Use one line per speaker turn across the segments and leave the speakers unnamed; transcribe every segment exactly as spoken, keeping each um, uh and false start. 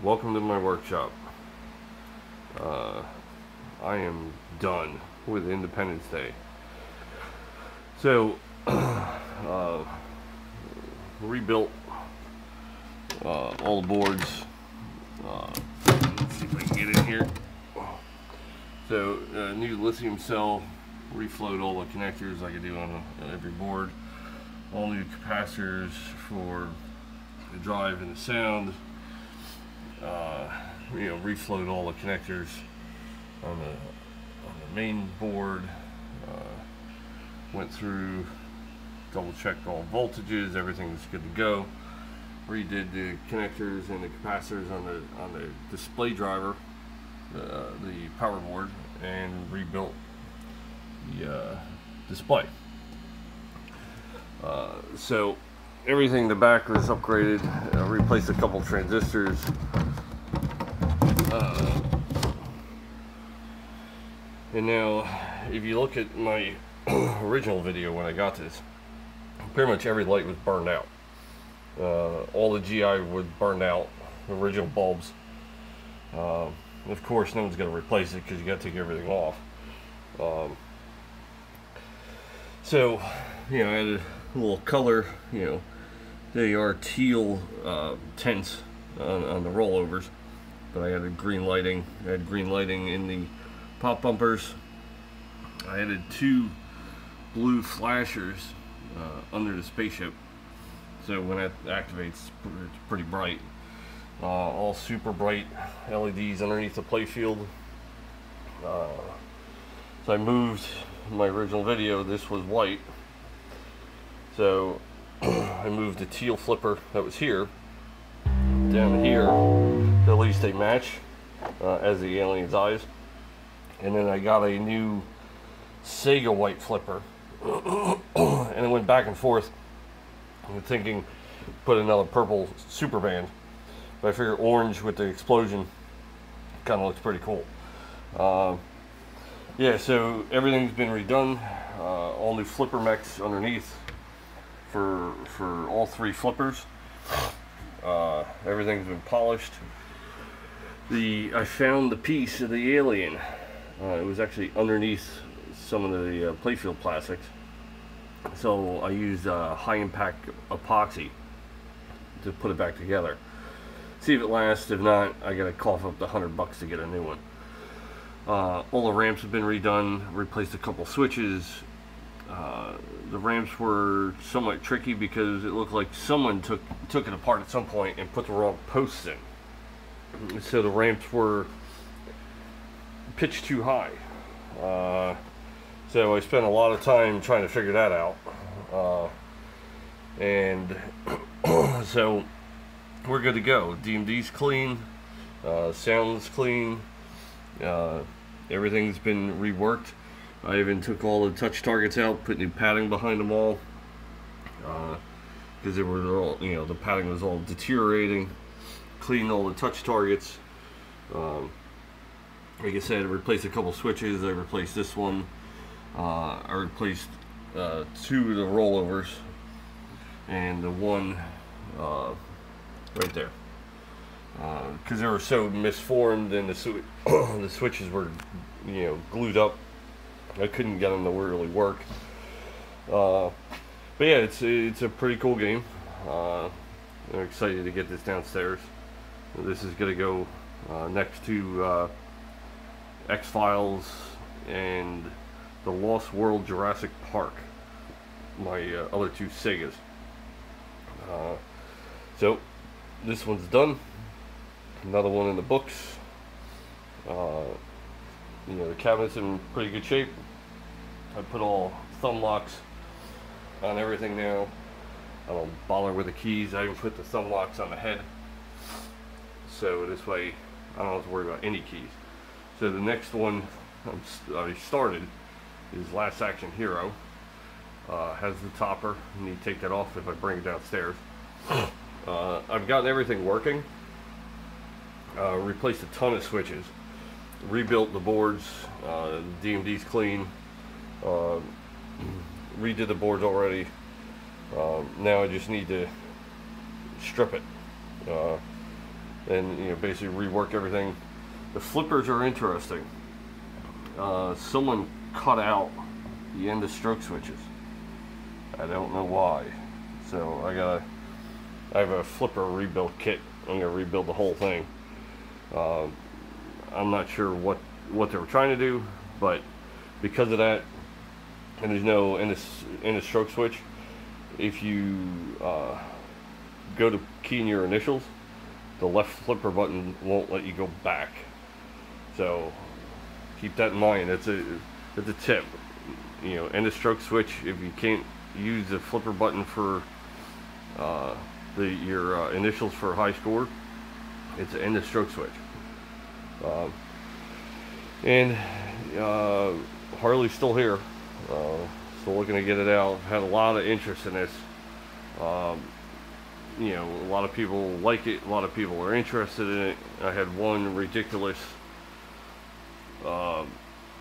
Welcome to my workshop. Uh, I am done with Independence Day. So, uh, rebuilt uh, all the boards. Uh, let's see if I can get in here. So, uh, new lithium cell, reflowed all the connectors like I do on every board. All new capacitors for the drive and the sound. Uh, you know, reflowed all the connectors on the on the main board. Uh, went through, double checked all voltages, everything's good to go. Redid the connectors and the capacitors on the on the display driver, uh, the power board, and rebuilt the uh, display. Uh, so everything in the back was upgraded. Uh, replaced a couple transistors. Uh, and now, if you look at my original video when I got this, pretty much every light was burned out. Uh, all the G I was burned out, the original bulbs. Uh, of course, no one's going to replace it because you got to take everything off. Um, so, you know, I added a little color. You know, they are teal uh, tints on, on the rollovers. But I added green lighting. I had green lighting in the pop bumpers. I added two blue flashers uh, under the spaceship, so when it activates, it's pretty bright. Uh, all super bright L E Ds underneath the playfield. Uh, so I moved my original video. This was white, so I moved the teal flipper that was here down here. At least they match uh, as the alien's eyes. And then I got a new Sega white flipper, and it went back and forth. I'm thinking put another purple super band, but I figure orange with the explosion kind of looks pretty cool. Uh, yeah, so everything's been redone. Uh, all new flipper mechs underneath for for all three flippers. Uh, everything's been polished. The I found the piece of the alien. Uh, it was actually underneath some of the uh, playfield plastics. So I used uh, high impact epoxy to put it back together. See if it lasts. If not, I gotta cough up the hundred bucks to get a new one. Uh, all the ramps have been redone. Replaced a couple switches. Uh, the ramps were somewhat tricky because it looked like someone took took it apart at some point and put the wrong posts in. So the ramps were pitched too high. Uh, so I spent a lot of time trying to figure that out. Uh, and so we're good to go. D M D's clean. Uh, sound's clean. Uh, everything's been reworked. I even took all the touch targets out, put new padding behind them all, because uh, they were all, you know, the padding was all deteriorating. Cleaned all the touch targets. Um, like I said, I replaced a couple switches. I replaced this one. Uh, I replaced uh, two of the rollovers and the one uh, right there, because uh, they were so misformed and the, sw the switches were, you know, glued up. I couldn't get them to really work. Uh, but yeah, it's it's a pretty cool game. Uh, I'm excited to get this downstairs. This is going to go uh, next to uh, X-Files and The Lost World Jurassic Park, my uh, other two Segas. Uh, so this one's done. Another one in the books. Uh, you know, the cabinet's in pretty good shape. I put all thumb locks on everything now. I don't bother with the keys. I even put the thumb locks on the head, so this way I don't have to worry about any keys. So the next one I'm, I started is Last Action Hero. Uh, has the topper. I need to take that off if I bring it downstairs. Uh, I've gotten everything working. Uh, replaced a ton of switches. Rebuilt the boards. Uh, D M D's clean. Uh, redid the boards already. Uh, now I just need to strip it. Uh, and you know basically rework everything. The flippers are interesting. Uh, someone cut out the end of stroke switches. I don't know why. So I got I have a flipper rebuild kit. I'm gonna rebuild the whole thing. Uh, I'm not sure what what they were trying to do, but because of that, and there's no end of, end of stroke switch, if you uh, go to key in your initials, the left flipper button won't let you go back. So keep that in mind. That's a that's a tip. You know, end of stroke switch. If you can't use the flipper button for uh, the your uh, initials for high score, it's an end of stroke switch. Uh, and uh, Harley's still here. Uh, still looking to get it out. Had a lot of interest in this. Um, you know, a lot of people like it. A lot of people are interested in it. I had one ridiculous uh,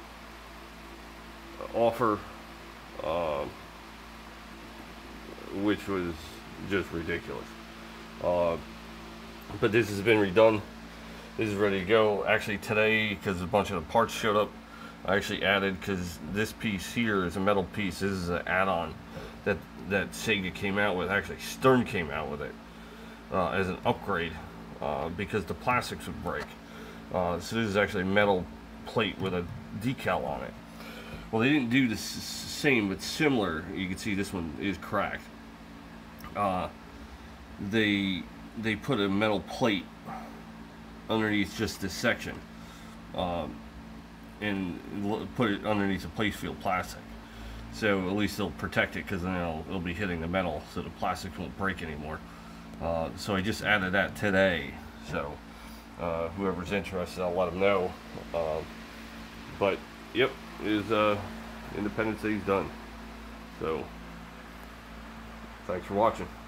offer, uh, which was just ridiculous. Uh, but this has been redone. This is ready to go. Actually today, because a bunch of the parts showed up, I actually added, because this piece here is a metal piece. This is an add-on that that Sega came out with. Actually Stern came out with it uh, as an upgrade uh, because the plastics would break. Uh, so this is actually a metal plate with a decal on it. Well, they didn't do the same, but similar. You can see this one is cracked. Uh, they they put a metal plate underneath just this section, um, and put it underneath a place field plastic. So at least they'll protect it, because then it'll, it'll be hitting the metal, so the plastic won't break anymore. Uh, so I just added that today. So uh, whoever's interested, I'll let them know. Uh, but yep, is uh, Independence Day's done. So thanks for watching.